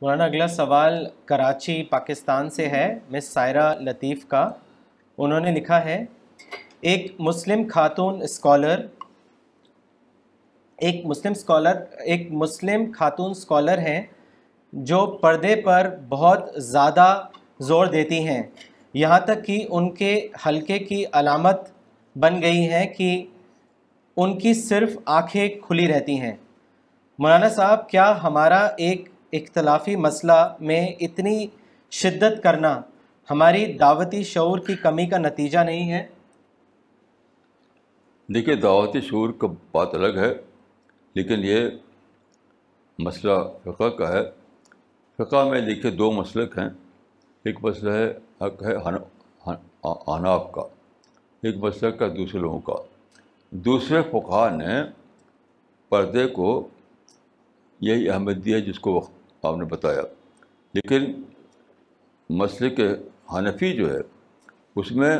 مولانا اگلا سوال کراچی پاکستان سے ہے، مس سائرہ لطیف کا۔ انہوں نے لکھا ہے، ایک مسلم خاتون اسکالر ہیں جو پردے پر بہت زیادہ زور دیتی ہیں، یہاں تک کہ ان کے حلقے کی علامت بن گئی ہے کہ ان کی صرف آنکھیں کھلی رہتی ہیں۔ مولانا صاحب، کیا ہمارا ایک اختلافی مسئلہ میں اتنی شدت کرنا ہماری دعوتی شعور کی کمی کا نتیجہ نہیں ہے؟ دیکھیے، دعوتی شعور کا بات الگ ہے، لیکن یہ مسئلہ فقہ کا ہے۔ فقہ میں دیکھیے دو مسلک ہیں، ایک مسئلہ ہے حق ہے احناف کا، ایک مسلک ہے دوسرے لوگوں کا۔ دوسرے فقہا نے پردے کو یہی اہمیت دی ہے جس کو آپ نے بتایا، لیکن مسلک حنفی جو ہے اس میں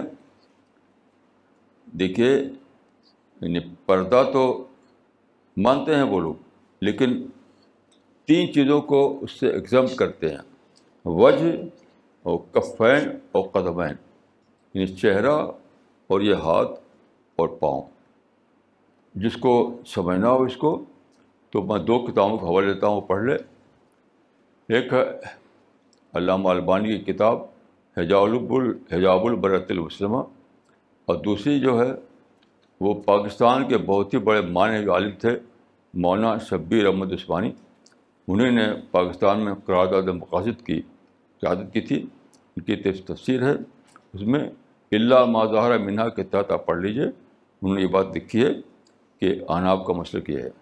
دیکھیے یعنی پردہ تو مانتے ہیں وہ لوگ، لیکن 3 چیزوں کو اس سے ایگزمپٹ کرتے ہیں، وجہ اور کفین اور قدمین، یعنی چہرہ اور یہ ہاتھ اور پاؤں۔ جس کو سمجھنا ہو اس کو تو میں 2 کتابوں کا حوالہ دیتا ہوں، پڑھ لے۔ ایک ہے علامہ البانی کی کتاب حجاب البرۃ المسلمہ، اور دوسری جو ہے وہ پاکستان کے بہت ہی بڑے معنی عالم تھے مولانا شبیر احمد عثمانی، انہیں نے پاکستان میں قرارداد مقاصد کی قیادت کی تھی، ان کی تفسیر ہے، اس میں الا ما ظہر منہا کے تحت آپ پڑھ لیجیے، انہوں نے یہ بات لکھی ہے کہ احناف کا مسلک یہ ہے۔